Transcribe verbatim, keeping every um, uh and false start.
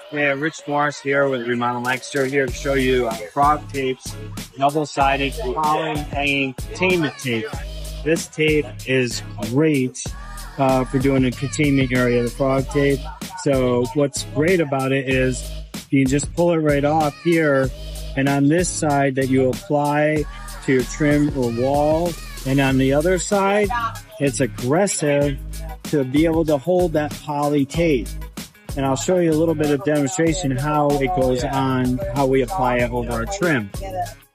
Yeah, Rich Morris here with Remodel Extra here to show you uh, FrogTape's double-sided column hanging containment tape. This tape is great uh, for doing a containment area, the FrogTape. So what's great about it is you just pull it right off here, and on this side that you apply to your trim or wall, and on the other side, it's aggressive to be able to hold that poly tape. And I'll show you a little bit of demonstration how it goes on, how we apply it over our trim.